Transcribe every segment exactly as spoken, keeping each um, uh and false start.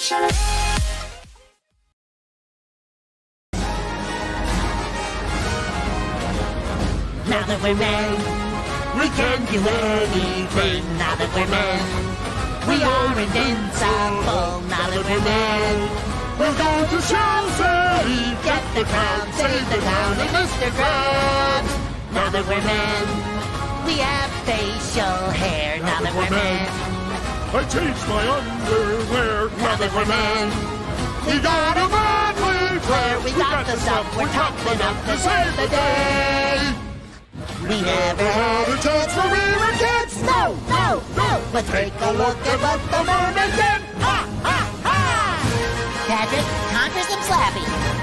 Now that we're men, we can do anything. Now that we're men, we are invincible. Now that we're men, we'll go to Shell City, get the crown, save the town, and Mister Krabs. Now that we're men, we have facial hair. Now that we're men, I changed my underwear. now that we're men, we got a manly flair. We got the stuff, we're tough enough to save the day. We never had a chance when we were kids. No, no, no. But take a look at what the mermaid did. Ha, ha, ha. Patrick, conjure some Slappy.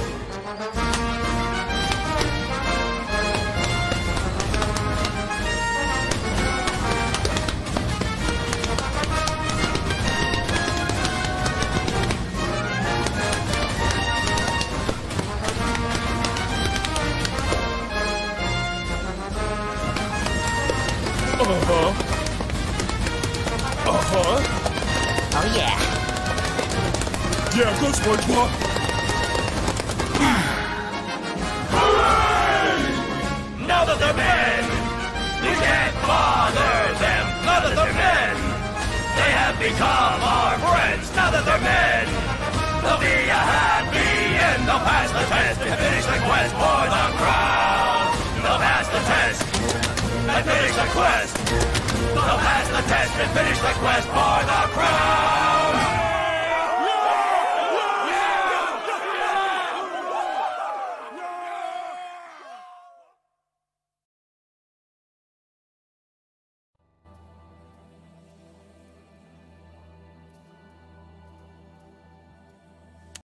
Uh-huh. Uh-huh. Oh, yeah. Yeah, go SpongeBob. Hooray! Now that they're men, we can't bother them. Now that they're men, they have become our friends. Now that they're men, they'll be a happy end. They'll pass the test and finish the quest for the crown. They'll pass the test and finish the quest. They'll pass the test and finish the quest for the crown.